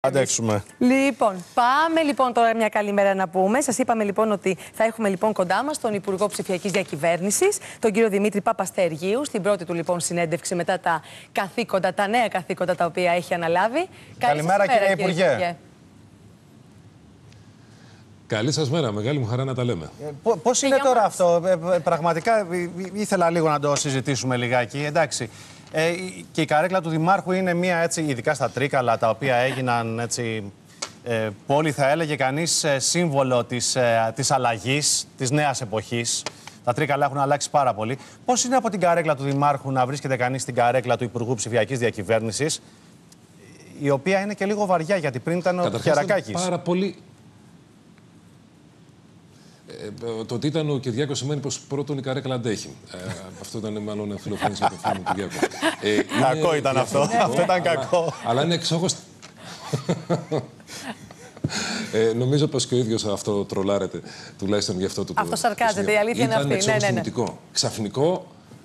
Αντέξουμε. Λοιπόν, πάμε λοιπόν τώρα μια καλημέρα να πούμε. Σας είπαμε λοιπόν ότι θα έχουμε λοιπόν κοντά μας τον Υπουργό Ψηφιακής Διακυβέρνησης, τον κύριο Δημήτρη Παπαστεργίου, στην πρώτη του λοιπόν συνέντευξη μετά τα καθήκοντα, τα νέα καθήκοντα τα οποία έχει αναλάβει. Καλημέρα κύριε Υπουργέ. Καλή σας μέρα, μεγάλη μου χαρά να τα λέμε. Πώς είναι τώρα αυτό, πραγματικά ήθελα λίγο να το συζητήσουμε λιγάκι, εντάξει. Και η καρέκλα του Δημάρχου είναι μία έτσι, ειδικά στα Τρίκαλα, τα οποία έγιναν έτσι, πόλη θα έλεγε κανείς σύμβολο της αλλαγής, της νέας εποχής. Τα Τρίκαλα έχουν αλλάξει πάρα πολύ. Πώς είναι από την καρέκλα του Δημάρχου να βρίσκεται κανείς στην καρέκλα του Υπουργού Ψηφιακής Διακυβέρνησης, η οποία είναι και λίγο βαριά, γιατί πριν ήταν ο Χερακάκης. Πάρα πολύ. Το ότι ήταν ο Κυριάκος σημαίνει πως πρώτον η καρέκλα αντέχει. Αυτό ήταν μάλλον φιλοφρόνηση για τον φίλο μου Κυριάκο. Κακό ήταν αυτό. Αυτό ήταν κακό. Αλλά είναι εξόχως. Νομίζω πως και ο ίδιος αυτό τρολάρεται, τουλάχιστον γι' αυτό το αυτό σαρκάζεται, η αλήθεια είναι αυτή. Ήταν εξόχως τιμητικό. Ξαφνικό.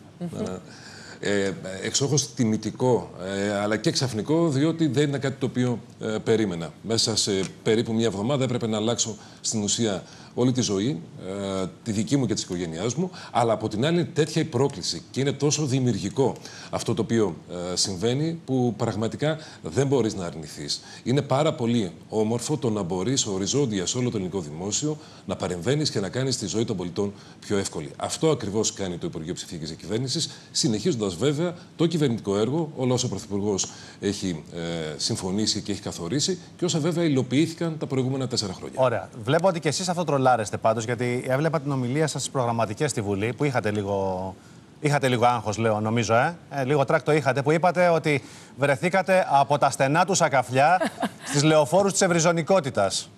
Εξόχως τιμητικό, αλλά και ξαφνικό, διότι δεν είναι κάτι το οποίο περίμενα. Μέσα σε περίπου μια εβδομάδα έπρεπε να αλλάξω στην ουσία όλη τη ζωή, τη δική μου και της οικογένειάς μου, αλλά από την άλλη τέτοια η πρόκληση και είναι τόσο δημιουργικό αυτό το οποίο συμβαίνει που πραγματικά δεν μπορείς να αρνηθείς. Είναι πάρα πολύ όμορφο το να μπορείς οριζόντια σε όλο το ελληνικό δημόσιο να παρεμβαίνεις και να κάνεις τη ζωή των πολιτών πιο εύκολη. Αυτό ακριβώς κάνει το Υπουργείο Ψηφιακής Διακυβέρνησης, συνεχίζοντας βέβαια το κυβερνητικό έργο, όλα όσα ο Πρωθυπουργός έχει συμφωνήσει και έχει καθορίσει και όσα βέβαια υλοποιήθηκαν τα προηγούμενα 4 χρόνια. Ωραία. Βλέπω ότι και εσείς αυτό τρολάρεστε πάντως, γιατί έβλεπα την ομιλία σας στις προγραμματικές στη Βουλή, που είχατε λίγο άγχος, λέω, νομίζω, λίγο τράκτο είχατε, που είπατε ότι βρεθήκατε από τα στενά του Σακαφλιά στις λεωφόρους της ευρυζωνικότητας.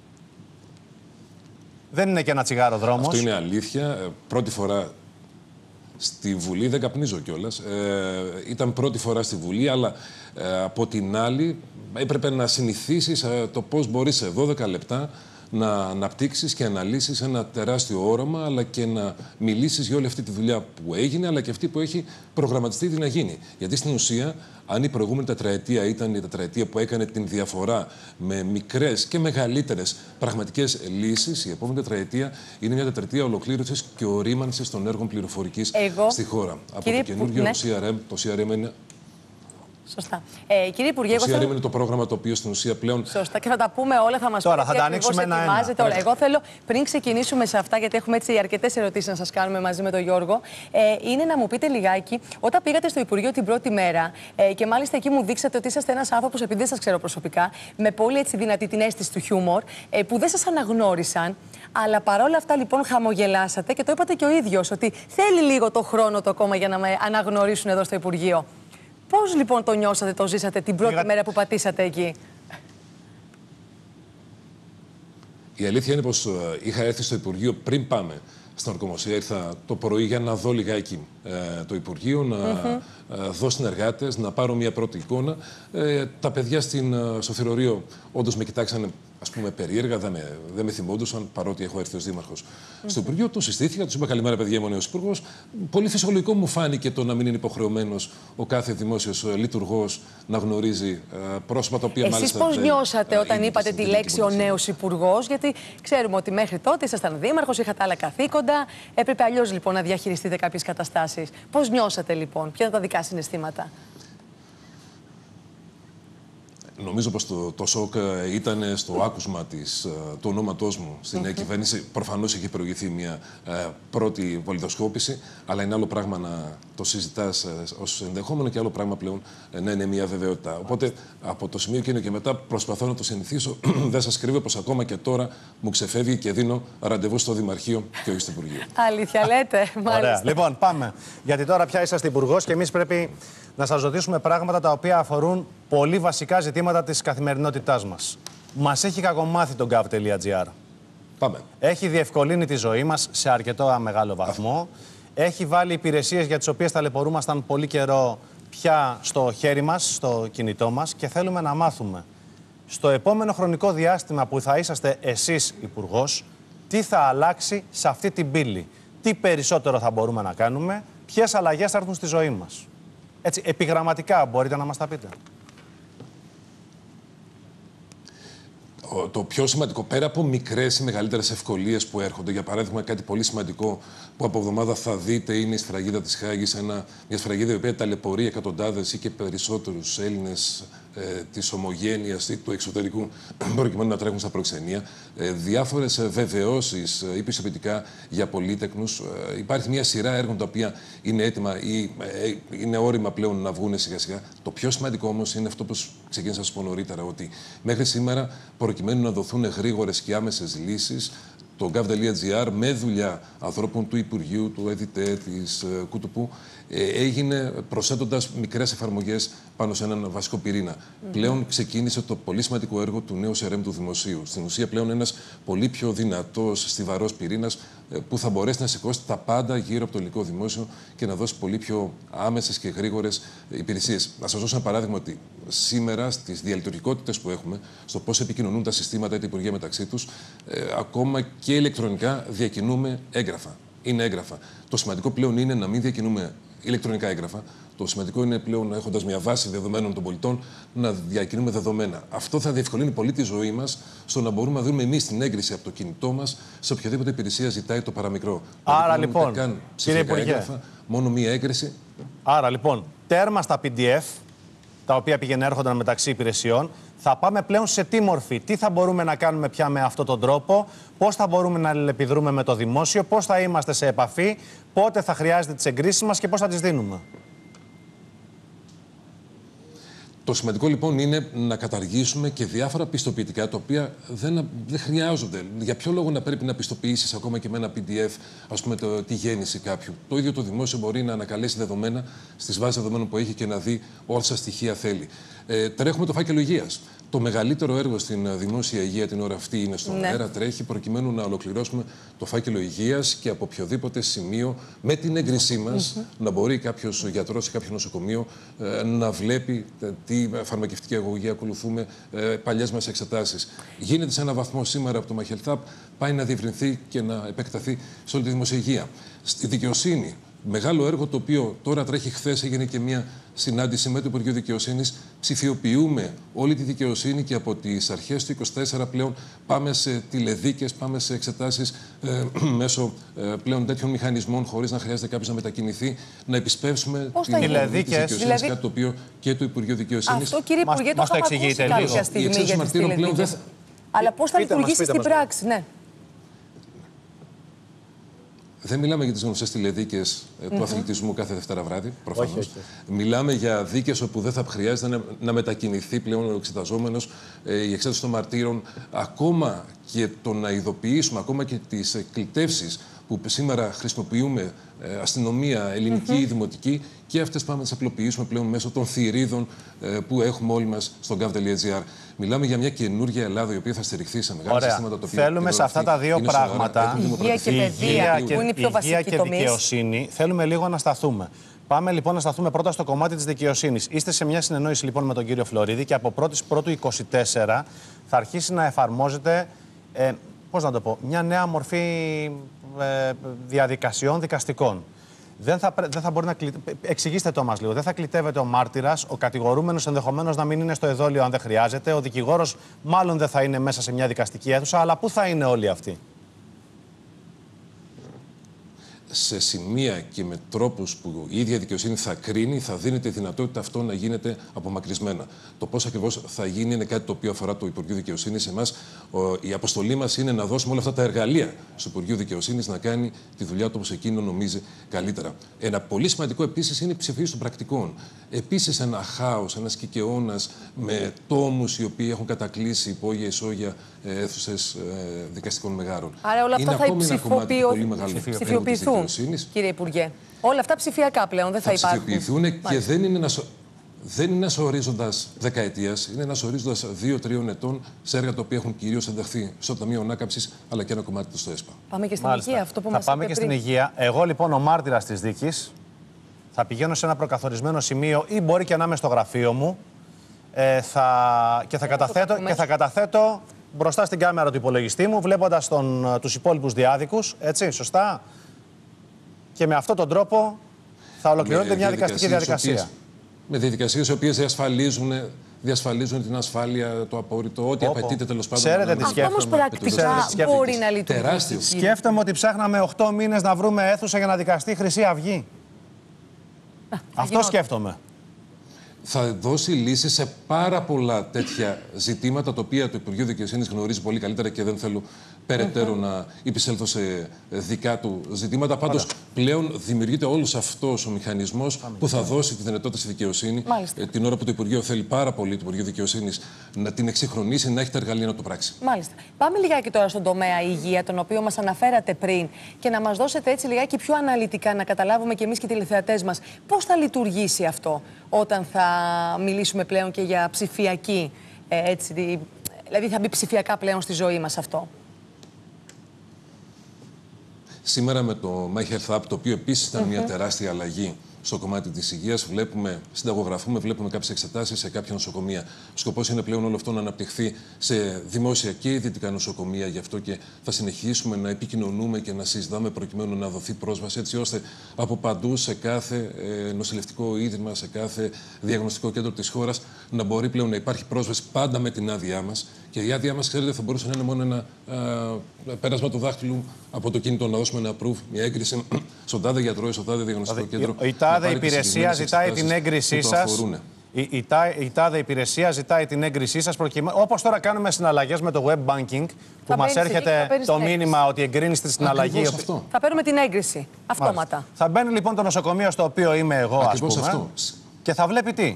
Δεν είναι και ένα τσιγάρο δρόμος. Αυτό είναι αλήθεια. Πρώτη φορά στη Βουλή, δεν καπνίζω κιόλας. Ήταν πρώτη φορά στη Βουλή, αλλά από την άλλη έπρεπε να συνηθίσεις το πώς μπορείς σε 12 λεπτά να αναπτύξεις και αναλύσεις ένα τεράστιο όραμα, αλλά και να μιλήσεις για όλη αυτή τη δουλειά που έγινε, αλλά και αυτή που έχει προγραμματιστεί να γίνει. Γιατί στην ουσία, αν η προηγούμενη τετραετία ήταν η τετραετία που έκανε την διαφορά με μικρές και μεγαλύτερες πραγματικές λύσεις, η επόμενη τετραετία είναι μια τετραετία ολοκλήρωσης και ορίμανσης των έργων πληροφορικής στη χώρα. Από το καινούργιο το CRM είναι. Σωστά. Κύριε Υπουργέ, το CRM είναι το πρόγραμμα το οποίο στην ουσία πλέον. Σωστά, και θα τα πούμε όλα, θα μας τώρα θα τα ανοίξουμε ένα-ένα. Εγώ θέλω πριν ξεκινήσουμε σε αυτά, γιατί έχουμε έτσι αρκετές ερωτήσεις να σας κάνουμε μαζί με τον Γιώργο, είναι να μου πείτε λιγάκι, όταν πήγατε στο Υπουργείο την πρώτη μέρα και μάλιστα εκεί μου δείξατε ότι είσαστε ένας άνθρωπος, επειδή δεν σας ξέρω προσωπικά, με πολύ έτσι δυνατή την αίσθηση του χιούμορ, που δεν σας αναγνώρισαν, αλλά παρόλα αυτά λοιπόν χαμογελάσατε και το είπατε και ο ίδιος, ότι θέλει λίγο το χρόνο το ακόμα για να με αναγνωρίσουν εδώ στο Υπουργείο. Πώς λοιπόν το νιώσατε, το ζήσατε την πρώτη μέρα που πατήσατε εκεί? Η αλήθεια είναι πως είχα έρθει στο Υπουργείο πριν πάμε στην ορκομοσία. Ήρθα το πρωί για να δω λιγάκι το Υπουργείο, να δω συνεργάτες, να πάρω μια πρώτη εικόνα. Τα παιδιά στο θηρορείο όντως με κοιτάξανε, ας πούμε, περίεργα, δεν με θυμόντουσαν, παρότι έχω έρθει ως δήμαρχος. Στο Υπουργείο τους συστήθηκα, τους είπα καλημέρα, παιδιά, είμαι ο νέος Υπουργός. Πολύ φυσιολογικό μου φάνηκε το να μην είναι υποχρεωμένος ο κάθε δημόσιος λειτουργός να γνωρίζει πρόσωπα τα οποία μάλιστα. Εσείς πώς νιώσατε όταν είπατε τη λέξη ο νέος Υπουργός? Γιατί ξέρουμε ότι μέχρι τότε ήσασταν δήμαρχος, είχατε άλλα καθήκοντα. Έπρεπε αλλιώς λοιπόν να διαχειριστείτε κάποιες καταστάσεις. Πώς νιώσατε λοιπόν, ποια ήταν τα δικά συναισθήματα? Νομίζω πως το σοκ ήταν στο άκουσμα του ονόματός μου στην νέα κυβέρνηση. Προφανώς είχε προηγηθεί μια πρώτη βολιδοσκόπηση, αλλά είναι άλλο πράγμα να το συζητάς ως ενδεχόμενο και άλλο πράγμα πλέον να είναι μια βεβαιότητα. Οπότε από το σημείο εκείνο και μετά προσπαθώ να το συνηθίσω. Δεν σας κρύβω πως ακόμα και τώρα μου ξεφεύγει και δίνω ραντεβού στο Δημαρχείο και όχι στο Υπουργείο. Αλήθεια λέτε, μάλιστα. Ωραία. Λοιπόν, πάμε. Γιατί τώρα πια είσαστε Υπουργός και εμείς πρέπει να σας ρωτήσουμε πράγματα τα οποία αφορούν πολύ βασικά ζητήματα της καθημερινότητάς μας. Μας έχει κακομάθει το gov.gr. Πάμε. Έχει διευκολύνει τη ζωή μας σε αρκετό μεγάλο βαθμό. Έχει βάλει υπηρεσίες για τις οποίες ταλαιπωρούμασταν πολύ καιρό πια στο χέρι μας, στο κινητό μας, και θέλουμε να μάθουμε στο επόμενο χρονικό διάστημα που θα είσαστε εσείς Υπουργός, τι θα αλλάξει σε αυτή την πύλη. Τι περισσότερο θα μπορούμε να κάνουμε, ποιες αλλαγές θα έρθουν στη ζωή μας. Έτσι, επιγραμματικά μπορείτε να μας τα πείτε? Το πιο σημαντικό, πέρα από μικρές ή μεγαλύτερες ευκολίες που έρχονται, για παράδειγμα, κάτι πολύ σημαντικό που από εβδομάδα θα δείτε είναι η σφραγίδα της Χάγης, μια σφραγίδα η οποία ταλαιπωρεί εκατοντάδες ή και περισσότερους Έλληνες της ομογένειας ή του εξωτερικού, προκειμένου να τρέχουν στα προξενία. Διάφορες βεβαιώσεις ή πιστοποιητικά για πολύτεκνους. Υπάρχει μια σειρά έργων τα οποία είναι έτοιμα ή είναι όριμα πλέον να βγουν σιγά-σιγά. Το πιο σημαντικό όμως είναι αυτό που ξεκίνησα να σας πω νωρίτερα, ότι μέχρι σήμερα, προκειμένου να δοθούν γρήγορες και άμεσες λύσεις, το gov.gr με δουλειά ανθρώπων του Υπουργείου, του ΕΔΙΤΕ, της ΚΟΥΤΟΠΟΥ, έγινε προσθέτοντας μικρές εφαρμογές πάνω σε έναν βασικό πυρήνα. Πλέον ξεκίνησε το πολύ σημαντικό έργο του νέου CRM του Δημοσίου. Στην ουσία πλέον ένας πολύ πιο δυνατός, στιβαρός πυρήνας που θα μπορέσει να σηκώσει τα πάντα γύρω από το ελληνικό δημόσιο και να δώσει πολύ πιο άμεσες και γρήγορες υπηρεσίες. Να σας δώσω ένα παράδειγμα ότι σήμερα στις διαλειτουργικότητες που έχουμε, στο πώς επικοινωνούν τα συστήματα ή τα υπουργεία μεταξύ τους, ακόμα και ηλεκτρονικά διακινούμε έγγραφα. Είναι έγγραφα. Το σημαντικό πλέον είναι να μην διακινούμε ηλεκτρονικά έγγραφα. Το σημαντικό είναι πλέον, έχοντας μια βάση δεδομένων των πολιτών, να διακινούμε δεδομένα. Αυτό θα διευκολύνει πολύ τη ζωή μας στο να μπορούμε να δούμε εμείς την έγκριση από το κινητό μας σε οποιαδήποτε υπηρεσία ζητάει το παραμικρό. Άρα δηλαδή, λοιπόν, κύριε Υπουργέ, μόνο μία έγκριση. Άρα λοιπόν, τέρμα στα PDF, τα οποία πηγαίνουν έρχονταν μεταξύ υπηρεσιών. Θα πάμε πλέον σε τι μορφή, τι θα μπορούμε να κάνουμε πια με αυτόν τον τρόπο, πώς θα μπορούμε να αλληλεπιδρούμε με το δημόσιο, πώς θα είμαστε σε επαφή, πότε θα χρειάζεται τις εγκρίσεις μας και πώς θα τις δίνουμε. Το σημαντικό λοιπόν είναι να καταργήσουμε και διάφορα πιστοποιητικά τα οποία δεν χρειάζονται. Για ποιο λόγο να πρέπει να πιστοποιήσεις ακόμα και με ένα PDF, ας πούμε, τη γέννηση κάποιου. Το ίδιο το δημόσιο μπορεί να ανακαλέσει δεδομένα στις βάσεις δεδομένων που έχει και να δει όσα στοιχεία θέλει. Τρέχουμε το φάκελο υγείας. Το μεγαλύτερο έργο στην δημόσια υγεία την ώρα αυτή είναι στον αέρα, τρέχει προκειμένου να ολοκληρώσουμε το φάκελο υγείας και από οποιοδήποτε σημείο με την έγκρισή μας να μπορεί κάποιος γιατρός ή κάποιο νοσοκομείο να βλέπει τι φαρμακευτική αγωγή ακολουθούμε, παλιές μας εξετάσεις. Γίνεται σε έναν βαθμό σήμερα από το ΜΑΧΕΛΘΑΠ, πάει να διευρυνθεί και να επεκταθεί σε όλη τη δημόσια υγεία. Στη δικαιοσύνη, μεγάλο έργο το οποίο τώρα τρέχει, χθες έγινε και μια συνάντηση με το Υπουργείο Δικαιοσύνης. Ψηφιοποιούμε όλη τη δικαιοσύνη και από τις αρχές του 2024 πλέον πάμε σε τηλεδίκες, πάμε σε εξετάσεις μέσω πλέον τέτοιων μηχανισμών, χωρίς να χρειάζεται κάποιος να μετακινηθεί, να επισπεύσουμε την δικαιοσύνη, δηλαδή... κάτι το οποίο και το Υπουργείο Δικαιοσύνης. Αυτό, κύριε Υπουργέ, το είχαμε ακούσει κάποια στιγμή για τις τηλεδίκες. Αλλά πώς θα λειτουργήσει στην πράξη, ναι. Δεν μιλάμε για τις γνωστές τηλεδίκες του αθλητισμού κάθε Δευτέρα βράδυ, προφανώς. Όχι. Μιλάμε για δίκες όπου δεν θα χρειάζεται να μετακινηθεί πλέον ο εξεταζόμενος, η εξέταση των μαρτύρων, ακόμα και το να ειδοποιήσουμε, ακόμα και τις κλητεύσεις που σήμερα χρησιμοποιούμε αστυνομία, ελληνική ή δημοτική, και αυτές πάμε να τις απλοποιήσουμε πλέον μέσω των θηρίδων που έχουμε όλοι μας στο gov.gr. Μιλάμε για μια καινούργια Ελλάδα η οποία θα στηριχθεί σε μεγάλα συστήματα. Θέλουμε σε αυτά τα δύο πράγματα, υγεία και παιδεία, που είναι η πιο βασική και δικαιοσύνη, θέλουμε λίγο να σταθούμε. Πάμε λοιπόν να σταθούμε πρώτα στο κομμάτι της δικαιοσύνης. Είστε σε μια συνεννόηση λοιπόν με τον κύριο Φλωρίδη και από 1η Πρώτου 24 θα αρχίσει να εφαρμόζεται, πώς να το πω, μια νέα μορφή διαδικασιών δικαστικών. Δεν θα μπορεί να εξηγήστε το μας λίγο. Δεν θα κλητεύεται ο μάρτυρας, ο κατηγορούμενος ενδεχομένως να μην είναι στο εδόλιο αν δεν χρειάζεται, ο δικηγόρος μάλλον δεν θα είναι μέσα σε μια δικαστική αίθουσα, αλλά πού θα είναι όλοι αυτοί? Σε σημεία και με τρόπους που η ίδια δικαιοσύνη θα κρίνει, θα δίνεται η δυνατότητα αυτό να γίνεται απομακρυσμένα. Το πώς ακριβώς θα γίνει είναι κάτι το οποίο αφορά το Υπουργείο Δικαιοσύνης. Εμάς, η αποστολή μας είναι να δώσουμε όλα αυτά τα εργαλεία στο Υπουργείο Δικαιοσύνης να κάνει τη δουλειά του όπως εκείνο νομίζει καλύτερα. Ένα πολύ σημαντικό επίσης είναι η ψηφίση των πρακτικών. Επίσης, ένα χάος, ένας κικαιώνας με τόμους οι οποίοι έχουν κατακλείσει υπόγεια ισόγεια αίθουσες δικαστικών μεγάρων. Άρα όλα αυτά θα ψηφιοποιηθούν, κύριε Υπουργέ. Όλα αυτά ψηφιακά πλέον δεν θα υπάρχουν. Θα ψηφιοποιηθούν και δεν είναι ένας ορίζοντας δεκαετίας, είναι ένας ορίζοντας 2-3 ετών σε έργα τα οποία έχουν κυρίως ενταχθεί στο Ταμείο Ανάκαμψης, αλλά και ένα κομμάτι του στο ΕΣΠΑ. Πάμε και στην υγεία, αυτό που μας είπατε πριν. Θα πάμε και στην υγεία. Εγώ λοιπόν, ο μάρτυρας της δίκης, θα πηγαίνω σε ένα προκαθορισμένο σημείο ή μπορεί και να είμαι στο γραφείο μου και θα καταθέτω μπροστά στην κάμερα του υπολογιστή μου, βλέποντας τους υπόλοιπους διάδικους, έτσι, σωστά. Και με αυτόν τον τρόπο θα ολοκληρώνεται μια δικαστική διαδικασία. Με διαδικασίες οι οποίες διασφαλίζουν διασφαλίζουν την ασφάλεια, το απόρριτο, ό,τι απαιτείται τέλος πάντων. Ξέρετε τι σκέφτομαι. Αυτό όμως πρακτικά μπορεί να λειτουργήσει. Τεράστιο. Σκέφτομαι ότι ψάχναμε 8 μήνες να βρούμε αίθουσα για να δικαστεί η Χρυσή Αυγή. Αυτό σκέφτομαι. Θα δώσει λύση σε πάρα πολλά τέτοια ζητήματα, τα οποία το Υπουργείο Δικαιοσύνης γνωρίζει πολύ καλύτερα και δεν θέλω περαιτέρω να επισέλθω σε δικά του ζητήματα. Πάντως, πλέον δημιουργείται όλος αυτός ο μηχανισμός που θα δώσει τη δυνατότητα στη δικαιοσύνη, την ώρα που το Υπουργείο θέλει πάρα πολύ, το Υπουργείο Δικαιοσύνης, να την εξυγχρονίσει, να έχει τα εργαλεία να το πράξει. Μάλιστα. Πάμε λιγάκι τώρα στον τομέα υγεία, τον οποίο μας αναφέρατε πριν, και να μας δώσετε έτσι λιγάκι πιο αναλυτικά, να καταλάβουμε κι εμείς και οι τηλεθεατές μας πώς θα λειτουργήσει αυτό όταν θα μιλήσουμε πλέον και για ψηφιακή, δηλαδή θα μπει ψηφιακά πλέον στη ζωή μας αυτό. Σήμερα με το My Health App, το οποίο επίσης ήταν μια τεράστια αλλαγή στο κομμάτι της υγείας, συνταγογραφούμε, βλέπουμε κάποιες εξετάσεις σε κάποια νοσοκομεία. Ο σκοπός είναι πλέον όλο αυτό να αναπτυχθεί σε δημόσια και ιδιωτικά νοσοκομεία. Γι' αυτό και θα συνεχίσουμε να επικοινωνούμε και να συζητάμε προκειμένου να δοθεί πρόσβαση, έτσι ώστε από παντού σε κάθε νοσηλευτικό ίδρυμα, σε κάθε διαγνωστικό κέντρο της χώρας, να μπορεί πλέον να υπάρχει πρόσβαση πάντα με την άδειά μας. Και η άδειά μας, ξέρετε, θα μπορούσε να είναι μόνο ένα πέρασμα του δάχτυλου από το κινητό, να δώσουμε ένα proof, μια έγκριση στον τάδε γιατρό ή στο τάδε διαγνωστικό κέντρο. Η τάδε υπηρεσία ζητάει την έγκρισή σας. Η τάδε υπηρεσία ζητάει την έγκρισή σας, όπως τώρα κάνουμε συναλλαγές με το web banking, που μας έρχεται το μήνυμα ότι εγκρίνεις τη συναλλαγή. Θα παίρνουμε την έγκριση αυτόματα. Θα μπαίνει λοιπόν το νοσοκομείο στο οποίο είμαι εγώ, ας πούμε, αυτό. Και θα βλέπει τι.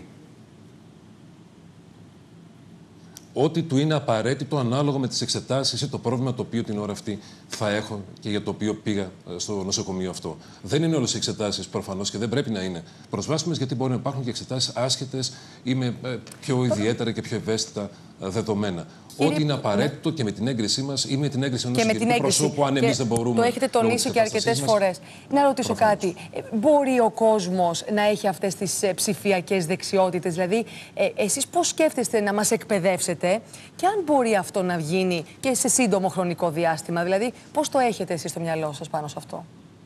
Ό,τι του είναι απαραίτητο ανάλογα με τις εξετάσεις ή το πρόβλημα το οποίο την ώρα αυτή θα έχω και για το οποίο πήγα στο νοσοκομείο αυτό. Δεν είναι όλες οι εξετάσεις προφανώς και δεν πρέπει να είναι προσβάσιμες, γιατί μπορεί να υπάρχουν και εξετάσεις άσχετες ή με πιο ιδιαίτερα και πιο ευαίσθητα δεδομένα. Ό,τι είναι απαραίτητο και με την έγκρισή μας ή με την έγκριση ενός ιδιωτικού προσώπου, αν εμείς δεν μπορούμε. Το έχετε τονίσει και αρκετές φορές. Να ρωτήσω κάτι. Μπορεί ο κόσμος να έχει αυτές τις ψηφιακές δεξιότητες? Δηλαδή, εσείς πώς σκέφτεστε να μας εκπαιδεύσετε, και αν μπορεί αυτό να γίνει και σε σύντομο χρονικό διάστημα? Δηλαδή, πώς το έχετε εσείς στο μυαλό σας πάνω σε αυτό?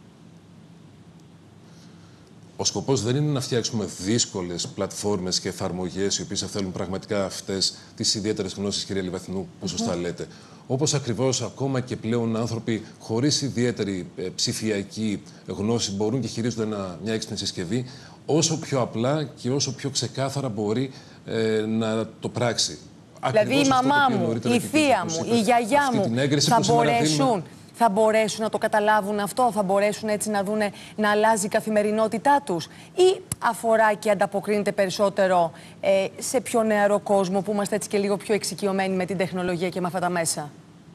Ο σκοπός δεν είναι να φτιάξουμε δύσκολες πλατφόρμες και εφαρμογές οι οποίες θα θέλουν πραγματικά αυτές τις ιδιαίτερες γνώσεις, κυρία Λιβαθινού, που σωστά λέτε. Όπως ακριβώς ακόμα και πλέον άνθρωποι χωρίς ιδιαίτερη ψηφιακή γνώση μπορούν και χειρίζονται μια έξυπνη συσκευή, όσο πιο απλά και όσο πιο ξεκάθαρα μπορεί να το πράξει. Δηλαδή η μαμά μου, η θεία μου, η γιαγιά μου θα μπορέσουν να το καταλάβουν αυτό, θα μπορέσουν έτσι να δούνε να αλλάζει η καθημερινότητά τους, ή αφορά και ανταποκρίνεται περισσότερο σε πιο νεαρό κόσμο που είμαστε έτσι και λίγο πιο εξοικειωμένοι με την τεχνολογία και με αυτά τα μέσα?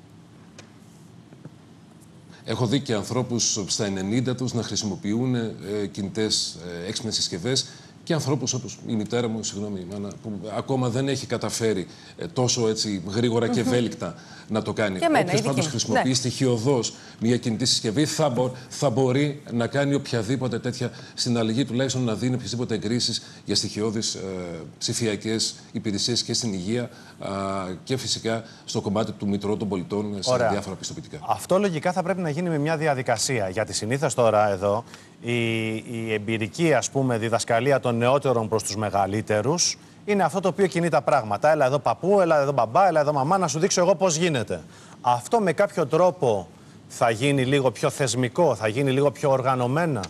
Έχω δει και ανθρώπους στα 90 τους να χρησιμοποιούν κινητές έξυπνες συσκευές, και ανθρώπους όπως η μητέρα μου, συγγνώμη, η μάνα, που ακόμα δεν έχει καταφέρει τόσο έτσι γρήγορα και ευέλικτα να το κάνει. Όποιος πάντως χρησιμοποιεί στοιχειωδώς μια κινητή συσκευή θα μπορεί να κάνει οποιαδήποτε τέτοια συναλλαγή, τουλάχιστον να δίνει οποιασδήποτε εγκρίσεις για στοιχειώδεις ψηφιακές υπηρεσίες και στην υγεία και φυσικά στο κομμάτι του Μητρώου των Πολιτών σε διάφορα πιστοποιητικά. Αυτό λογικά θα πρέπει να γίνει με μια διαδικασία. Γιατί συνήθως τώρα εδώ η εμπειρική, ας πούμε, διδασκαλία των νεότερων προς τους μεγαλύτερους είναι αυτό το οποίο κινεί τα πράγματα. Έλα εδώ παππού, έλα εδώ μπαμπά, έλα εδώ μαμά, να σου δείξω εγώ πώς γίνεται. Αυτό με κάποιο τρόπο θα γίνει λίγο πιο θεσμικό, θα γίνει λίγο πιο οργανωμένα?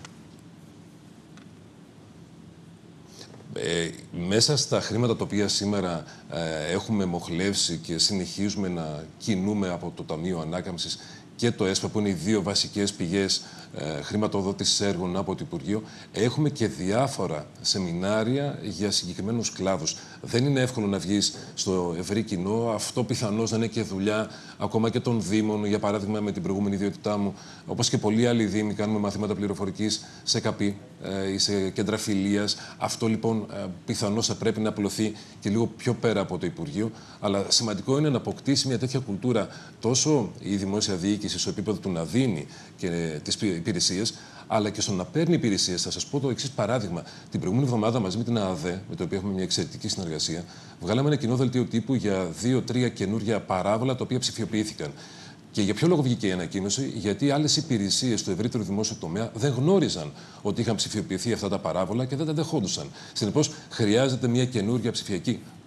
Μέσα στα χρήματα τα οποία σήμερα έχουμε μοχλεύσει και συνεχίζουμε να κινούμε από το Ταμείο Ανάκαμψης και το ΕΣΠΑ, που είναι οι δύο βασικές πηγές χρηματοδότησης έργων από το Υπουργείο, έχουμε και διάφορα σεμινάρια για συγκεκριμένους κλάδους. Δεν είναι εύκολο να βγεις στο ευρύ κοινό. Αυτό πιθανώς να είναι και δουλειά ακόμα και των Δήμων. Για παράδειγμα, με την προηγούμενη ιδιότητά μου, όπως και πολλοί άλλοι Δήμοι, κάνουμε μαθήματα πληροφορικής σε ΚΑΠΗ ή σε κέντρα φιλίας. Αυτό λοιπόν πιθανώς θα πρέπει να απλωθεί και λίγο πιο πέρα από το Υπουργείο. Αλλά σημαντικό είναι να αποκτήσει μια τέτοια κουλτούρα τόσο η δημόσια διοίκηση στο επίπεδο του να δίνει και τις υπηρεσίες, αλλά και στο να παίρνει υπηρεσίες. Θα σας πω το εξής παράδειγμα. Την προηγούμενη εβδομάδα, μαζί με την ΑΑΔΕ, με το οποίο έχουμε μια εξαιρετική συνεργασία, βγάλαμε ένα κοινό δελτίο τύπου για 2-3 καινούργια παράβολα τα οποία ψηφιοποιήθηκαν. Και για ποιο λόγο βγήκε η ανακοίνωση? Γιατί άλλες υπηρεσίες του ευρύτερου δημόσιου τομέα δεν γνώριζαν ότι είχαν ψηφιοποιηθεί αυτά τα παράβολα και δεν τα δεχόντουσαν. Συνεπώς, χρειάζεται μια καινούργια ψηφιακή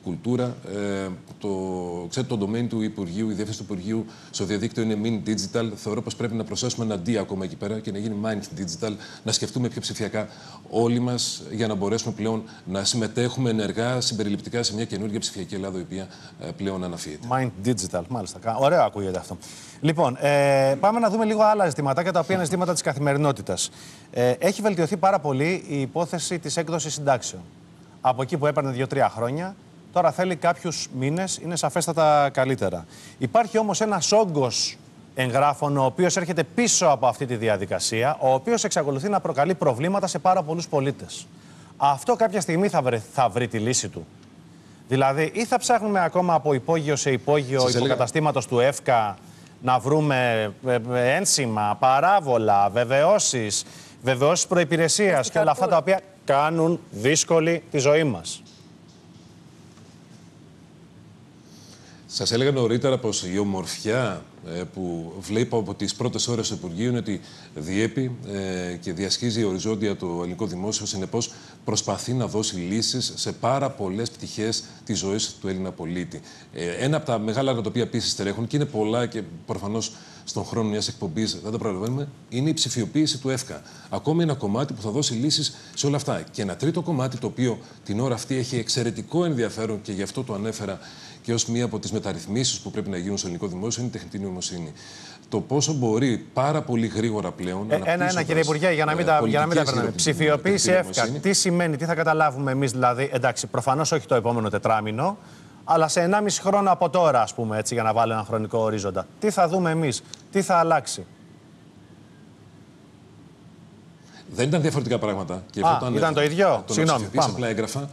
κουλτούρα. Το domain του Υπουργείου, η διεύθυνση του Υπουργείου στο διαδίκτυο είναι Mind Digital. Θεωρώ πως πρέπει να προσθέσουμε ένα D ακόμα εκεί πέρα και να γίνει Mind Digital, να σκεφτούμε πιο ψηφιακά όλοι μας για να μπορέσουμε πλέον να συμμετέχουμε ενεργά, συμπεριληπτικά σε μια καινούργια ψηφιακή Ελλάδα, η οποία πλέον αναφύεται. Mind Digital, μάλιστα. Ωραίο ακούγεται αυτό. Λοιπόν, πάμε να δούμε λίγο άλλα ζητηματάκια, τα οποία είναι ζητήματα της καθημερινότητας. Έχει βελτιωθεί πάρα πολύ η υπόθεση της έκδοσης συντάξεων. Από εκεί που έπαιρνε 2-3 χρόνια, τώρα θέλει κάποιους μήνες, είναι σαφέστατα καλύτερα. Υπάρχει όμως ένας όγκος εγγράφων, ο οποίος έρχεται πίσω από αυτή τη διαδικασία, ο οποίος εξακολουθεί να προκαλεί προβλήματα σε πάρα πολλούς πολίτες. Αυτό κάποια στιγμή θα βρει τη λύση του. Δηλαδή, ή θα ψάχνουμε ακόμα από υπόγειο σε υπόγειο υποκαταστήματος του ΕΦΚΑ να βρούμε ένσημα, παράβολα, βεβαιώσεις προϋπηρεσίας και όλα αυτά τα οποία κάνουν δύσκολη τη ζωή μας. Σας έλεγα νωρίτερα πως η ομορφιά που βλέπω από τις πρώτες ώρες του Υπουργείου είναι ότι διέπει και διασχίζει οριζόντια το ελληνικό δημόσιο, συνεπώς προσπαθεί να δώσει λύσεις σε πάρα πολλές πτυχές της ζωής του Έλληνα πολίτη. Ένα από τα μεγάλα έργα τα οποία επίσης τρέχουν, και είναι πολλά και προφανώς στον χρόνο μιας εκπομπής δεν τα προλαβαίνουμε, είναι η ψηφιοποίηση του ΕΦΚΑ. Ακόμη ένα κομμάτι που θα δώσει λύσεις σε όλα αυτά. Και ένα τρίτο κομμάτι, το οποίο την ώρα αυτή έχει εξαιρετικό ενδιαφέρον και γι' αυτό το ανέφερα και ως μία από τις μεταρρυθμίσεις που πρέπει να γίνουν στο ελληνικό δημόσιο, είναι η τεχνητή νοημοσύνη. Το πόσο μπορεί πάρα πολύ γρήγορα πλέον. Ένα, κύριε Υπουργέ, για να μην τα περνάμε. Ψηφιοποίηση ΕΦΚΑ. Τι σημαίνει, τι θα καταλάβουμε εμείς, δηλαδή, εντάξει, προφανώς όχι το επόμενο τετράμινο, αλλά σε 1,5 χρόνο από τώρα, ας πούμε, έτσι, για να βάλω ένα χρονικό ορίζοντα. Τι θα δούμε εμείς, τι θα αλλάξει. Δεν ήταν διαφορετικά πράγματα. Και ήταν το ίδιο. Συγγνώμη, απλά έγγραφα.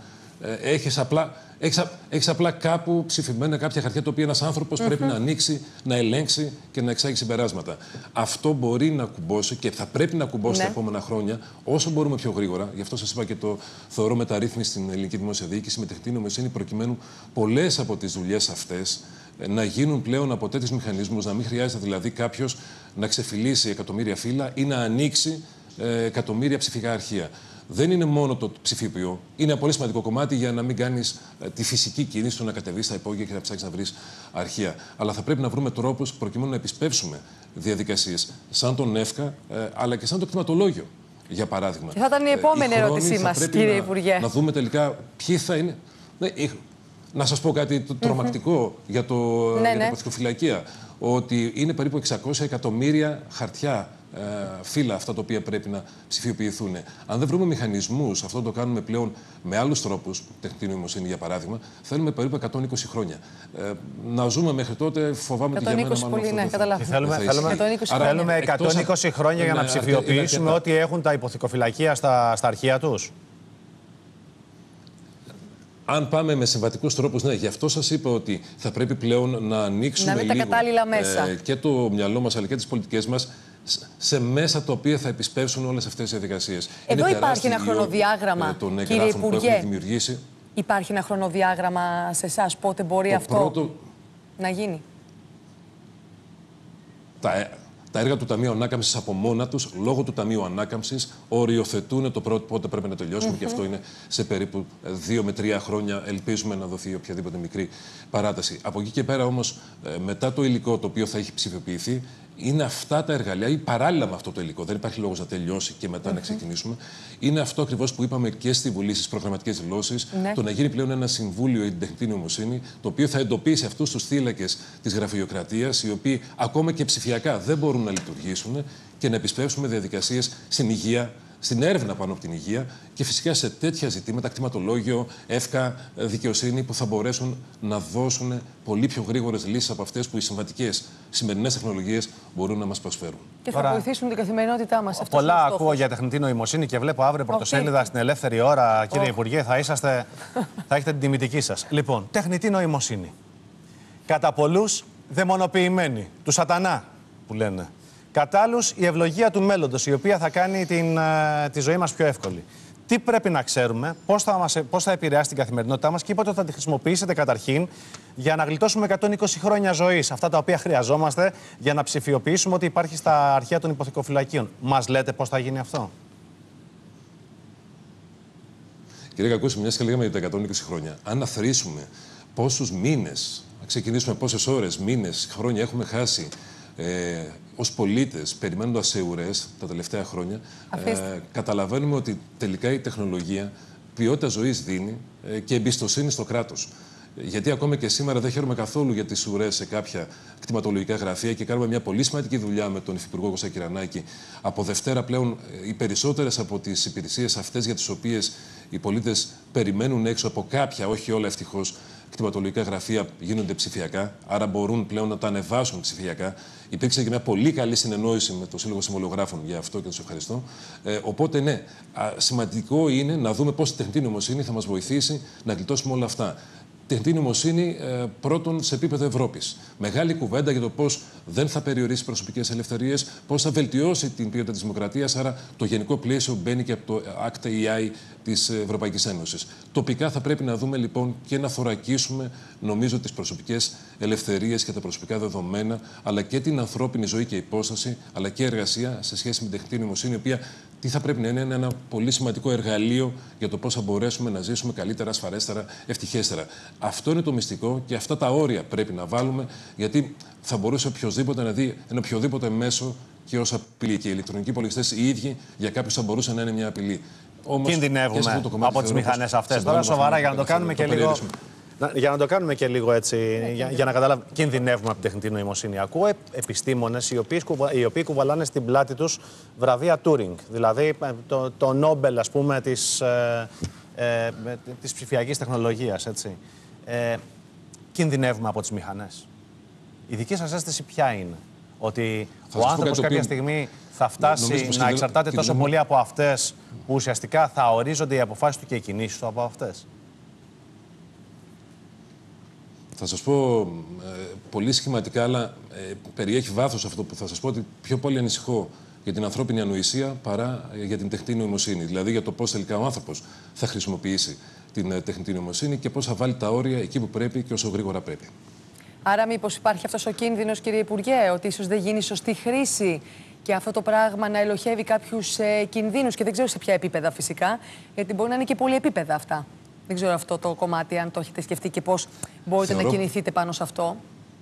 Έχεις απλά κάπου ψηφισμένα κάποια χαρτιά, τα οποία ένας άνθρωπος πρέπει να ανοίξει, να ελέγξει και να εξάγει συμπεράσματα. Αυτό μπορεί να κουμπώσει και θα πρέπει να κουμπώσει τα επόμενα χρόνια όσο μπορούμε πιο γρήγορα. Γι' αυτό σας είπα και το θεωρώ μεταρρύθμιση στην ελληνική δημόσια διοίκηση με τεχνητή νοημοσύνη, προκειμένου πολλές από τις δουλειές αυτές να γίνουν πλέον από τέτοιους μηχανισμούς, να μην χρειάζεται δηλαδή κάποιος να ξεφυλίσει εκατομμύρια φύλλα ή να ανοίξει εκατομμύρια ψηφικά αρχεία. Δεν είναι μόνο το ψηφίπιο. Είναι ένα πολύ σημαντικό κομμάτι για να μην κάνεις τη φυσική κίνηση του να κατεβείς στα υπόγεια και να ψάξεις να βρεις αρχεία. Αλλά θα πρέπει να βρούμε τρόπους προκειμένου να επισπεύσουμε διαδικασίες σαν τον ΕΦΚΑ, αλλά και σαν το κτηματολόγιο, για παράδειγμα. Και θα ήταν η επόμενη ερώτησή μας, κύριε Υπουργέ. Να δούμε τελικά ποιοι θα είναι. Να σας πω κάτι τρομακτικό για την αποθηκοφυλακία. Ότι είναι περίπου 600 εκατομμύρια χαρτιά, φύλλα αυτά τα οποία πρέπει να ψηφιοποιηθούν. Αν δεν βρούμε μηχανισμούς, αυτό το κάνουμε πλέον με άλλους τρόπους, τεχνητή νοημοσύνη για παράδειγμα, θέλουμε περίπου 120 χρόνια. Να ζούμε μέχρι τότε, φοβάμαι ότι για μένα μάλλον πολύ, ναι, θέλουμε 120 χρόνια για να ψηφιοποιήσουμε ό,τι έχουν τα υποθηκοφυλακεία στα αρχεία τους. Αν πάμε με συμβατικούς τρόπους, ναι, γι' αυτό σας είπα ότι θα πρέπει πλέον να ανοίξουμε λίγο και το μυαλό μας αλλά και τις πολιτικές μας σε μέσα τα οποία θα επισπεύσουν όλες αυτές τις διαδικασίες. Εδώ υπάρχει ένα χρονοδιάγραμμα, κύριε Υπουργέ. Υπάρχει ένα χρονοδιάγραμμα σε εσάς πότε μπορεί αυτό να γίνει? Τα έργα του Ταμείου Ανάκαμψης από μόνα τους, λόγω του Ταμείου Ανάκαμψης, οριοθετούν το πότε πρέπει να τελειώσουμε και αυτό είναι σε περίπου 2 με 3 χρόνια. Ελπίζουμε να δοθεί οποιαδήποτε μικρή παράταση. Από εκεί και πέρα όμως, μετά το υλικό το οποίο θα έχει ψηφιοποιηθεί, είναι αυτά τα εργαλεία ή παράλληλα με αυτό το υλικό. Δεν υπάρχει λόγος να τελειώσει και μετά να ξεκινήσουμε. Είναι αυτό ακριβώς που είπαμε και στη Βουλή στις προγραμματικές δηλώσεις. Το να γίνει πλέον ένα συμβούλιο για την τεχνητή νοημοσύνη, το οποίο θα εντοπίσει αυτούς τους θύλακες της γραφειοκρατίας, οι οποίοι ακόμα και ψηφιακά δεν μπορούν να λειτουργήσουν, και να επισπεύσουμε διαδικασίες στην υγεία, στην έρευνα πάνω από την υγεία και φυσικά σε τέτοια ζητήματα, κτηματολόγιο, ΕΦΚΑ, δικαιοσύνη, που θα μπορέσουν να δώσουν πολύ πιο γρήγορες λύσεις από αυτές που οι συμβατικές σημερινές τεχνολογίες μπορούν να μας προσφέρουν. Και θα βοηθήσουν την καθημερινότητά μας. Πολλά ακούω για τεχνητή νοημοσύνη και βλέπω αύριο πρωτοσέλιδα στην Ελεύθερη Ώρα, κύριε Υπουργέ, θα έχετε την τιμητική σας. Λοιπόν, τεχνητή νοημοσύνη. Κατά πολλούς δαιμονοποιημένη, του σατανά που λένε. Κατά άλλους, η ευλογία του μέλλοντος, η οποία θα κάνει τη ζωή μας πιο εύκολη. Τι πρέπει να ξέρουμε, πώς θα επηρεάσει την καθημερινότητά μας και πότε θα τη χρησιμοποιήσετε καταρχήν για να γλιτώσουμε 120 χρόνια ζωής, αυτά τα οποία χρειαζόμαστε για να ψηφιοποιήσουμε ό,τι υπάρχει στα αρχεία των υποθηκοφυλακίων. Μας λέτε πώς θα γίνει αυτό? Κύριε Κακούση, μια και λέγαμε για τα 120 χρόνια, αν αθροίσουμε πόσους μήνες, να ξεκινήσουμε πόσες ώρες, μήνες, χρόνια έχουμε χάσει ως πολίτες περιμένοντας σε ουρές τα τελευταία χρόνια, καταλαβαίνουμε ότι τελικά η τεχνολογία ποιότητα ζωής δίνει και εμπιστοσύνη στο κράτος. Γιατί ακόμα και σήμερα δεν χαίρομαι καθόλου για τις ουρές σε κάποια κτηματολογικά γραφεία και κάνουμε μια πολύ σημαντική δουλειά με τον Υφυπουργό Κώστα Κυρανάκη. Από Δευτέρα πλέον οι περισσότερες από τις υπηρεσίες αυτές για τις οποίες οι πολίτες περιμένουν έξω από κάποια, όχι όλα ευτυχώς, κτηματολογικά γραφεία γίνονται ψηφιακά, άρα μπορούν πλέον να τα ανεβάσουν ψηφιακά. Υπήρξε και μια πολύ καλή συνεννόηση με το Σύλλογο Συμβολογράφων για αυτό και τους ευχαριστώ. Οπότε, ναι, σημαντικό είναι να δούμε πώς η τεχνητή νοημοσύνη θα μας βοηθήσει να γλιτώσουμε όλα αυτά. Τεχνητή νοημοσύνη πρώτον σε επίπεδο Ευρώπης. Μεγάλη κουβέντα για το πώς δεν θα περιορίσει προσωπικές ελευθερίες, πώς θα βελτιώσει την ποιότητα της δημοκρατίας. Άρα το γενικό πλαίσιο μπαίνει και από το Act AI της Ευρωπαϊκής Ένωσης. Τοπικά θα πρέπει να δούμε λοιπόν και να θωρακίσουμε, νομίζω, τις προσωπικές ελευθερίες και τα προσωπικά δεδομένα, αλλά και την ανθρώπινη ζωή και υπόσταση, αλλά και εργασία σε σχέση με την τεχνητή νοημοσύνη, η οποία τι θα πρέπει να είναι ένα πολύ σημαντικό εργαλείο για το πώς θα μπορέσουμε να ζήσουμε καλύτερα, ασφαλέστερα, ευτυχέστερα. Αυτό είναι το μυστικό και αυτά τα όρια πρέπει να βάλουμε, γιατί θα μπορούσε οποιοδήποτε να δει ένα οποιοδήποτε μέσο και ως απειλή. Και οι ηλεκτρονικοί υπολογιστές οι ίδιοι για κάποιους θα μπορούσε να είναι μια απειλή. Όμως, κινδυνεύουμε από τις μηχανές αυτές. Τώρα, σοβαρά, για να το κάνουμε και λίγο. Για να το κάνουμε και λίγο έτσι, για να καταλάβουμε, κινδυνεύουμε από την τεχνητή νοημοσύνη. Ακούω επιστήμονες οι οποίοι κουβαλάνε στην πλάτη τους βραβεία Turing, δηλαδή το Νόμπελ, ας πούμε, της ψηφιακής τεχνολογίας. Έτσι. Κινδυνεύουμε από τις μηχανές. Η δική σας αίσθηση ποια είναι? Ότι ο άνθρωπος κάποια στιγμή θα φτάσει να εξαρτάται τόσο πολύ από αυτές που ουσιαστικά θα ορίζονται οι αποφάσεις του και οι κινήσεις του από αυτές? Θα σας πω πολύ σχηματικά, αλλά περιέχει βάθος αυτό που θα σας πω, ότι πιο πολύ ανησυχώ για την ανθρώπινη ανοησία παρά για την τεχνητή νοημοσύνη. Δηλαδή για το πώς τελικά ο άνθρωπος θα χρησιμοποιήσει την τεχνητή νοημοσύνη και πώς θα βάλει τα όρια εκεί που πρέπει και όσο γρήγορα πρέπει. Άρα μήπως υπάρχει αυτός ο κίνδυνος, κύριε Υπουργέ, ότι ίσως δεν γίνει σωστή χρήση και αυτό το πράγμα να ελοχεύει κάποιους κινδύνους, και δεν ξέρω σε ποια επίπεδα φυσικά, γιατί μπορεί να είναι και πολυεπίπεδα αυτά. Δεν ξέρω αυτό το κομμάτι, αν το έχετε σκεφτεί και πώς μπορείτε να κινηθείτε πάνω σε αυτό.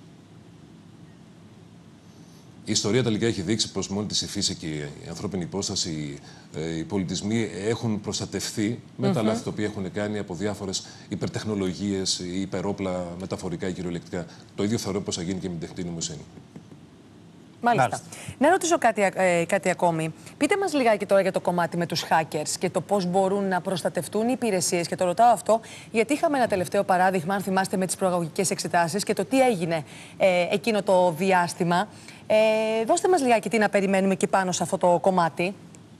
Η ιστορία τελικά έχει δείξει πως μόνη της η φύση και η ανθρώπινη υπόσταση, οι πολιτισμοί έχουν προστατευθεί με τα λάθη τα οποία έχουν κάνει από διάφορες υπερτεχνολογίες ή υπερόπλα μεταφορικά ή κυριολεκτικά. Το ίδιο θεωρώ πως θα γίνει και με την τεχνητή νοημοσύνη. Μάλιστα. Να ρωτήσω κάτι ακόμη. Πείτε μας λιγάκι τώρα για το κομμάτι με τους hackers και το πώς μπορούν να προστατευτούν οι υπηρεσίες. Και το ρωτάω αυτό γιατί είχαμε ένα τελευταίο παράδειγμα, αν θυμάστε, με τις προαγωγικές εξετάσεις και το τι έγινε εκείνο το διάστημα. Δώστε μας λιγάκι τι να περιμένουμε και πάνω σε αυτό το κομμάτι.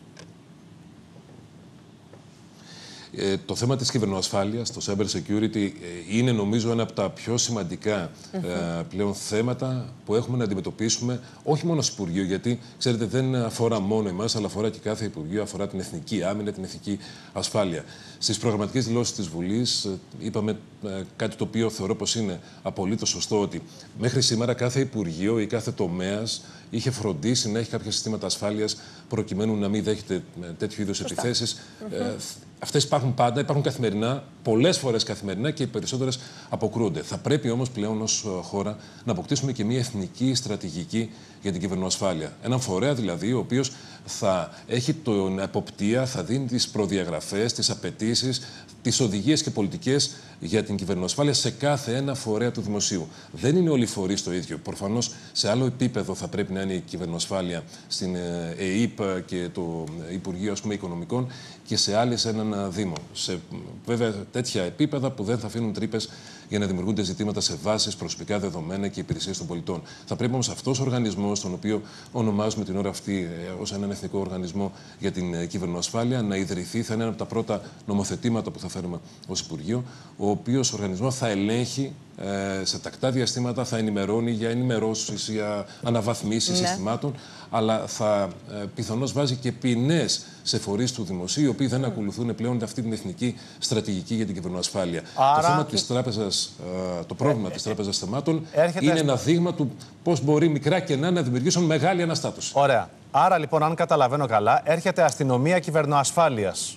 Το θέμα της κυβερνοασφάλειας, το cyber security, είναι νομίζω ένα από τα πιο σημαντικά πλέον θέματα που έχουμε να αντιμετωπίσουμε, όχι μόνο στο Υπουργείο, γιατί ξέρετε δεν αφορά μόνο εμάς, αλλά αφορά και κάθε Υπουργείο, αφορά την εθνική άμυνα, την εθνική ασφάλεια. Στις προγραμματικές δηλώσεις της Βουλής είπαμε κάτι το οποίο θεωρώ πως είναι απολύτως σωστό, ότι μέχρι σήμερα κάθε Υπουργείο ή κάθε τομέας είχε φροντίσει να έχει κάποια συστήματα ασφάλειας προκειμένου να μην δέχεται τέτοιου είδους επιθέσεις. Αυτές υπάρχουν πάντα, υπάρχουν καθημερινά, πολλές φορές καθημερινά και οι περισσότερες αποκρούονται. Θα πρέπει όμως πλέον ως χώρα να αποκτήσουμε και μια εθνική στρατηγική για την κυβερνοασφάλεια. Έναν φορέα δηλαδή, ο οποίος θα έχει την εποπτεία, θα δίνει τις προδιαγραφές, τις απαιτήσεις, τις οδηγίες και πολιτικές για την κυβερνοασφάλεια σε κάθε ένα φορέα του δημοσίου. Δεν είναι όλοι οι φορείς το ίδιο. Προφανώς σε άλλο επίπεδο θα πρέπει να είναι η κυβερνοασφάλεια στην ΕΕΠ και το Υπουργείο Οικονομικών και σε άλλοι σε έναν Δήμο. Σε βέβαια τέτοια επίπεδα που δεν θα αφήνουν τρύπες για να δημιουργούνται ζητήματα σε βάσεις, προσωπικά δεδομένα και υπηρεσίες των πολιτών. Θα πρέπει όμως αυτός ο οργανισμός, τον οποίο ονομάζουμε την ώρα αυτή ως έναν εθνικό οργανισμό για την κυβερνοασφάλεια, να ιδρυθεί. Θα είναι ένα από τα πρώτα νομοθετήματα που θα φέρουμε ως Υπουργείο, ο οποίος οργανισμός θα ελέγχει σε τακτά διαστήματα, θα ενημερώνει για ενημερώσεις, για αναβαθμίσεις συστημάτων, αλλά θα πιθανώς βάζει και ποινές σε φορείς του δημοσίου, οι οποίοι δεν ακολουθούν πλέον αυτή την εθνική στρατηγική για την κυβερνοασφάλεια. Το θέμα της τράπεζας, το πρόβλημα της Τράπεζας Θεμάτων είναι ένα δείγμα του πώς μπορεί μικρά κενά να δημιουργήσουν μεγάλη αναστάτωση. Ωραία. Άρα λοιπόν, αν καταλαβαίνω καλά, έρχεται αστυνομία κυβερνοασφάλειας.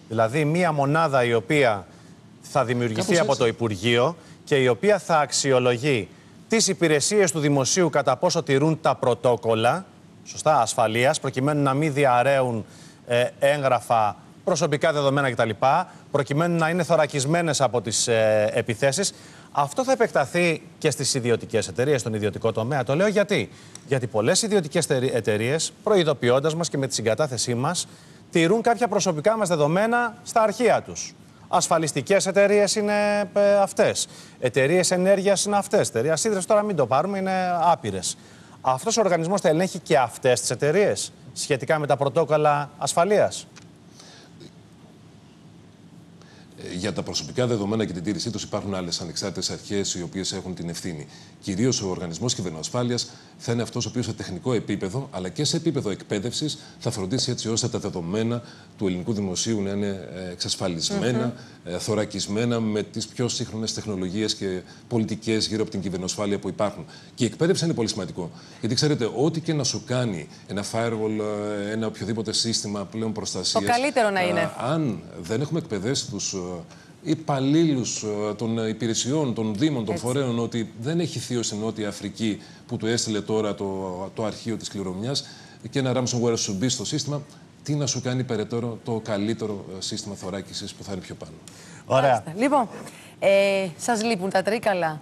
Δηλαδή, μία μονάδα η οποία θα δημιουργηθεί από το Υπουργείο και η οποία θα αξιολογεί τις υπηρεσίες του δημοσίου κατά πόσο τηρούν τα πρωτόκολλα, σωστά, ασφαλείας, προκειμένου να μην διαρρέουν έγγραφα, προσωπικά δεδομένα κτλ., προκειμένου να είναι θωρακισμένες από τις επιθέσεις. Αυτό θα επεκταθεί και στις ιδιωτικές εταιρείες, στον ιδιωτικό τομέα. Το λέω γιατί. Γιατί πολλές ιδιωτικές εταιρείες, προειδοποιώντας μας και με τη συγκατάθεσή μας, τηρούν κάποια προσωπικά μας δεδομένα στα αρχεία τους. Ασφαλιστικές εταιρείες είναι αυτές. Εταιρείες ενέργειας είναι αυτές. Εταιρεία σίδερας, τώρα μην το πάρουμε, είναι άπειρες. Αυτός ο οργανισμός θα ελέγχει και αυτές τις εταιρείες σχετικά με τα πρωτόκολλα ασφαλείας. Για τα προσωπικά δεδομένα και την τήρησή τους υπάρχουν άλλες ανεξάρτητες αρχές οι οποίες έχουν την ευθύνη. Κυρίως ο Οργανισμός Κυβερνοασφάλειας θα είναι αυτός ο οποίος σε τεχνικό επίπεδο αλλά και σε επίπεδο εκπαίδευσης θα φροντίσει έτσι ώστε τα δεδομένα του ελληνικού δημοσίου να είναι εξασφαλισμένα, θωρακισμένα με τις πιο σύγχρονες τεχνολογίες και πολιτικές γύρω από την κυβερνοασφάλεια που υπάρχουν. Και η εκπαίδευση είναι πολύ σημαντικό. Γιατί ξέρετε, ό,τι και να σου κάνει ένα firewall, ένα οποιοδήποτε σύστημα πλέον προστασίας. Το καλύτερο να είναι. Αν δεν έχουμε εκπαιδεύσει τους υπαλλήλους των υπηρεσιών, των δήμων, των φορέων, ότι δεν έχει θείο στην Νότια Αφρική που του έστειλε τώρα το αρχείο της κληρονομιάς και ένα ransomware σου μπει στο σύστημα, τι να σου κάνει περαιτέρω το καλύτερο σύστημα θωράκισης που θα είναι πιο πάνω. Ωραία. Λοιπόν, σας λείπουν τα τρίκαλα,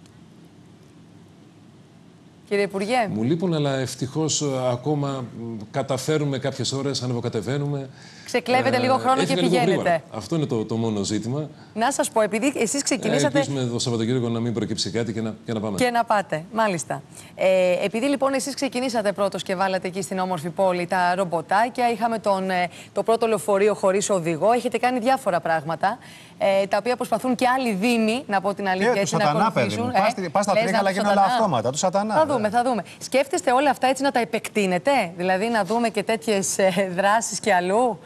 κύριε Υπουργέ? Μου λείπουν, αλλά ευτυχώς ακόμα καταφέρουμε κάποιες ώρες, ανεβοκατεβαίνουμε. Ξεκλέβετε λίγο χρόνο και πηγαίνετε. Αυτό είναι το μόνο ζήτημα. Να σας πω, επειδή εσείς ξεκινήσατε. Ελπίζουμε το Σαββατοκύριακο να μην προκύψει κάτι και να πάμε. Και να πάτε, μάλιστα. Επειδή λοιπόν εσείς ξεκινήσατε πρώτος και βάλατε εκεί στην όμορφη πόλη τα ρομποτάκια, είχαμε το πρώτο λεωφορείο χωρίς οδηγό, έχετε κάνει διάφορα πράγματα, τα οποία προσπαθούν και άλλοι δήμοι, να πω την αλήθεια, έτσι, να ακολουθήσουν. Πας στα τρίκαλα και είναι όλα αυτόματα, του σατανά. Θα δούμε. Σκέφτεστε όλα αυτά έτσι να τα επεκτείνετε, δηλαδή να δούμε και τέτοιες δράσεις και αλλού?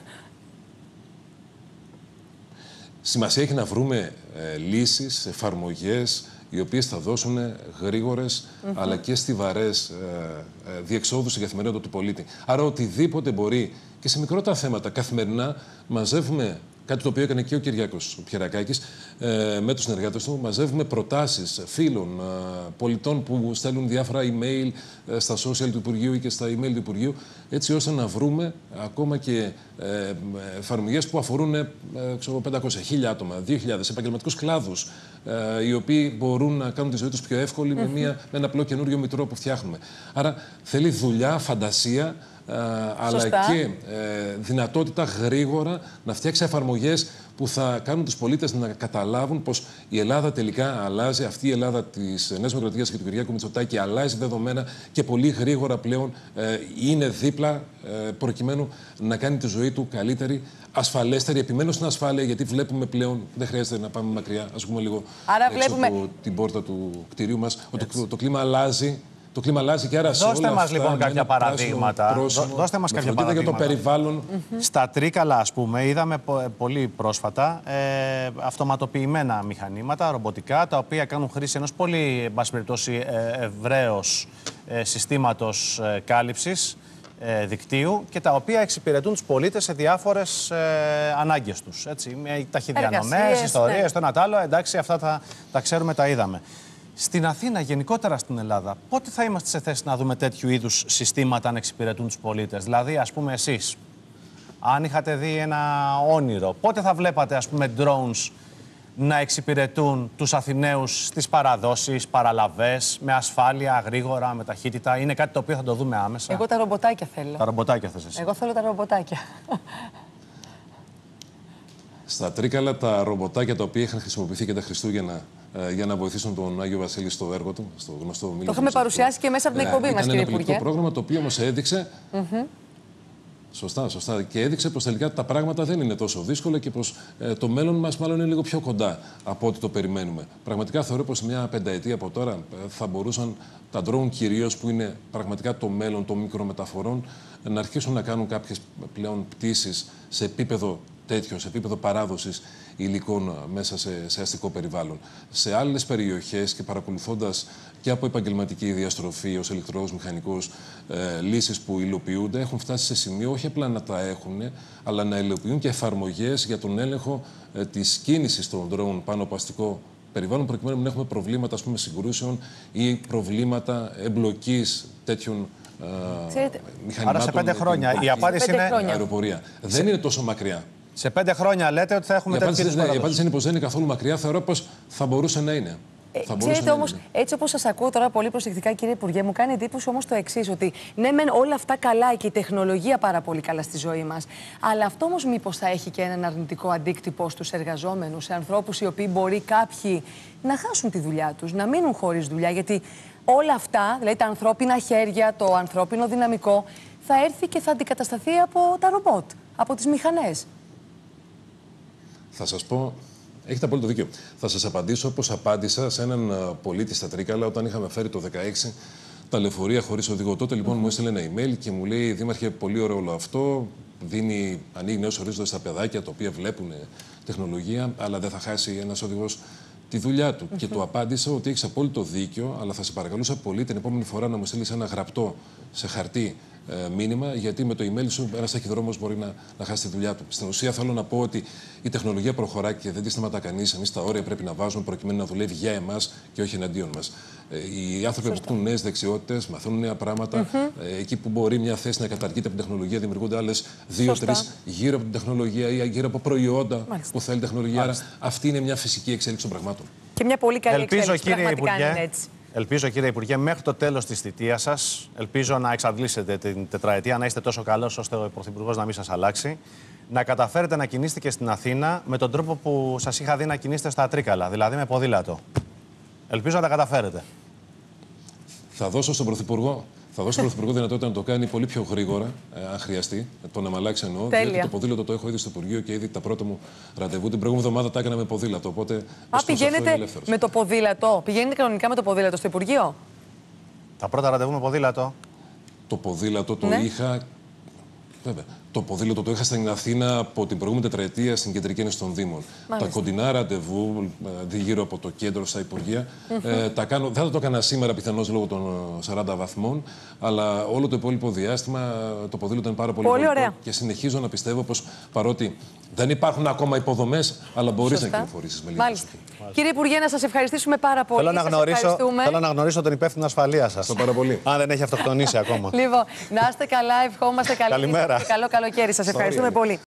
Σημασία έχει να βρούμε λύσεις, εφαρμογές, οι οποίες θα δώσουν γρήγορες αλλά και στιβαρές διεξόδους στην καθημερινότητα του πολίτη. Άρα οτιδήποτε μπορεί και σε μικρότερα θέματα καθημερινά μαζεύουμε. Κάτι το οποίο έκανε και ο Κυριάκος Πιερακάκης με τους συνεργάτες του. Μαζεύουμε προτάσεις φίλων, πολιτών που στέλνουν διάφορα email στα social του Υπουργείου ή και στα email του Υπουργείου, έτσι ώστε να βρούμε ακόμα και εφαρμογές που αφορούν 500, 1.000 άτομα, 2.000 επαγγελματικούς κλάδους, οι οποίοι μπορούν να κάνουν τη ζωή τους πιο εύκολη με ένα απλό καινούριο μητρό που φτιάχνουμε. Άρα θέλει δουλειά, φαντασία, αλλά και δυνατότητα γρήγορα να φτιάξει εφαρμογές που θα κάνουν τους πολίτες να καταλάβουν πως η Ελλάδα τελικά αλλάζει. Αυτή η Ελλάδα της Νέας Δημοκρατίας και του Κυριάκου Μητσοτάκη αλλάζει δεδομένα και πολύ γρήγορα πλέον είναι δίπλα προκειμένου να κάνει τη ζωή του καλύτερη, ασφαλέστερη. Επιμένω στην ασφάλεια γιατί βλέπουμε πλέον, δεν χρειάζεται να πάμε μακριά, ας πούμε λίγο έξω από την πόρτα του κτηρίου μας, ότι το κλίμα αλλάζει. Το κλίμα αλλάζει και άρα δώστε μας λοιπόν κάποια παραδείγματα. Δώστε μας κάποια παραδείγματα για το περιβάλλον. Στα Τρίκαλα, ας πούμε, είδαμε πολύ πρόσφατα αυτοματοποιημένα μηχανήματα, ρομποτικά, τα οποία κάνουν χρήση ενός πολύ, εν πάση περιπτώσει, ευρέως συστήματος κάλυψης δικτύου και τα οποία εξυπηρετούν τους πολίτες σε διάφορες ανάγκες τους. Έτσι, με ταχυδιανομές, ιστορίες, το ένα τ' άλλο. Εντάξει, αυτά τα ξέρουμε, τα είδαμε. Στην Αθήνα, γενικότερα στην Ελλάδα, πότε θα είμαστε σε θέση να δούμε τέτοιου είδους συστήματα να εξυπηρετούν τους πολίτες? Δηλαδή, ας πούμε, εσείς, αν είχατε δει ένα όνειρο, πότε θα βλέπατε, ας πούμε, drones να εξυπηρετούν τους Αθηναίους στις παραδόσεις, παραλαβές, με ασφάλεια, γρήγορα, με ταχύτητα? Είναι κάτι το οποίο θα το δούμε άμεσα. Εγώ τα ρομποτάκια θέλω. Τα ρομποτάκια θες εσύ? Εγώ θέλω τα ρομποτάκια. Στα Τρίκαλα, τα ρομποτάκια τα οποία είχαν χρησιμοποιηθεί και τα Χριστούγεννα για να βοηθήσουν τον Άγιο Βασίλη στο έργο του, στο γνωστό Μήλο. Το είχαμε παρουσιάσει και μέσα από την εκπομπή μας, κύριε Υπουργέ. Ήταν ένα πρόγραμμα το οποίο όμως έδειξε. Σωστά. Και έδειξε πως τελικά τα πράγματα δεν είναι τόσο δύσκολα και πως το μέλλον μας μάλλον είναι λίγο πιο κοντά από ό,τι το περιμένουμε. Πραγματικά θεωρώ πως μια πενταετία από τώρα θα μπορούσαν τα drone κυρίως, που είναι πραγματικά το μέλλον των μικρομεταφορών, να αρχίσουν να κάνουν κάποιες πλέον πτήσεις σε επίπεδο τέτοιων, σε επίπεδο παράδοσης υλικών μέσα σε αστικό περιβάλλον. Σε άλλες περιοχές και παρακολουθώντας και από επαγγελματική διαστροφή ως ηλεκτρολόγος, μηχανικός, λύσεις που υλοποιούνται, έχουν φτάσει σε σημείο όχι απλά να τα έχουν, αλλά να υλοποιούν και εφαρμογές για τον έλεγχο της κίνησης των drone πάνω από αστικό περιβάλλον, προκειμένου να έχουμε προβλήματα, ας πούμε, συγκρούσεων ή προβλήματα εμπλοκής τέτοιων μηχανημάτων. Άρα σε 5 χρόνια. Η απάντηση είναι αεροπορία. Δεν είναι τόσο μακριά. Σε 5 χρόνια λέτε ότι θα έχουμε τέτοιες παραδόσεις. Η απάντηση είναι πως δεν είναι καθόλου μακριά. Θεωρώ πως θα μπορούσε να είναι. Ξέρετε όμως, έτσι όπως σας ακούω τώρα πολύ προσεκτικά, κύριε Υπουργέ, μου κάνει εντύπωση όμως το εξής, ότι ναι, μεν όλα αυτά καλά και η τεχνολογία πάρα πολύ καλά στη ζωή μας, αλλά αυτό όμως μήπως θα έχει και έναν αρνητικό αντίκτυπο στους εργαζόμενους, σε ανθρώπους οι οποίοι μπορεί κάποιοι να χάσουν τη δουλειά τους, να μείνουν χωρίς δουλειά, γιατί όλα αυτά, δηλαδή τα ανθρώπινα χέρια, το ανθρώπινο δυναμικό, θα έρθει και θα αντικατασταθεί από τα ρομπότ, από τις μηχανές. Θα σας πω. Έχετε απόλυτο δίκιο. Θα σας απαντήσω όπως απάντησα σε έναν πολίτη στα Τρίκαλα όταν είχαμε φέρει το 2016 τα λεωφορεία χωρίς οδηγό. Τότε λοιπόν μου έστειλε ένα email και μου λέει: Δήμαρχε, πολύ ωραίο όλο αυτό. Ανοίγει νέους ορίζοντες στα παιδάκια τα οποία βλέπουν τεχνολογία, αλλά δεν θα χάσει ένας οδηγός τη δουλειά του. Και του απάντησα ότι έχεις απόλυτο δίκιο, αλλά θα σε παρακαλούσα πολύ την επόμενη φορά να μου στείλεις ένα γραπτό σε χαρτί μήνυμα, γιατί με το email σου ένας ταχυδρόμος μπορεί να χάσει τη δουλειά του. Στην ουσία θέλω να πω ότι η τεχνολογία προχωρά και δεν τη σταματά κανείς. Εμείς τα όρια πρέπει να βάζουμε προκειμένου να δουλεύει για εμάς και όχι εναντίον μας. Οι άνθρωποι αποκτούν νέες δεξιότητες, μαθαίνουν νέα πράγματα. Εκεί που μπορεί μια θέση να καταργείται από την τεχνολογία, δημιουργούνται άλλες 2-3 γύρω από την τεχνολογία ή γύρω από προϊόντα που θέλει τεχνολογία. Άρα αυτή είναι μια φυσική εξέλιξη των πραγμάτων. Και μια πολύ καλή εξέλιξη. Πραγματικά είναι έτσι. Ελπίζω, κύριε Υπουργέ, μέχρι το τέλος της θητείας σας, ελπίζω να εξαντλήσετε την τετραετία, να είστε τόσο καλός ώστε ο Πρωθυπουργός να μην σας αλλάξει, να καταφέρετε να κινήσετε και στην Αθήνα με τον τρόπο που σας είχα δει να κινήσετε στα Τρίκαλα, δηλαδή με ποδήλατο. Ελπίζω να τα καταφέρετε. Θα δώσω στον Πρωθυπουργό δυνατότητα να το κάνει πολύ πιο γρήγορα, αν χρειαστεί. Το να μ' αλλάξει εννοώ. Διότι το ποδήλατο το έχω ήδη στο Υπουργείο και ήδη τα πρώτα μου ραντεβού. Την προηγούμενη εβδομάδα τα έκανα με ποδήλατο. Οπότε πηγαίνετε με το ποδήλατο. Πηγαίνετε κανονικά με το ποδήλατο στο Υπουργείο. Τα πρώτα ραντεβού με ποδήλατο. Το ποδήλατο το είχα. Βέβαια. Το ποδήλατο το είχα στην Αθήνα από την προηγούμενη τετραετία στην Κεντρική Ένωση των Δήμων. Τα κοντινά ραντεβού γύρω από το κέντρο στα Υπουργεία τα κάνω. Δεν θα το έκανα σήμερα πιθανώς λόγω των 40 βαθμών, αλλά όλο το υπόλοιπο διάστημα το ποδήλατο είναι πάρα πολύ ωραίο. Και συνεχίζω να πιστεύω πως παρότι δεν υπάρχουν ακόμα υποδομές, αλλά μπορείς να κυκλοφορήσεις με λίγη προσοχή. Κύριε Υπουργέ, να σας ευχαριστήσουμε πάρα πολύ. Θέλω να γνωρίσω τον υπεύθυνο ασφαλείας σας. Το πάρα πολύ. Αν δεν έχει αυτοκτονήσει ακόμα. Λοιπόν, να είστε καλά, ευχόμαστε καλή. Καλημέρα. Καλό καλοκαίρι. Σας ευχαριστούμε πολύ.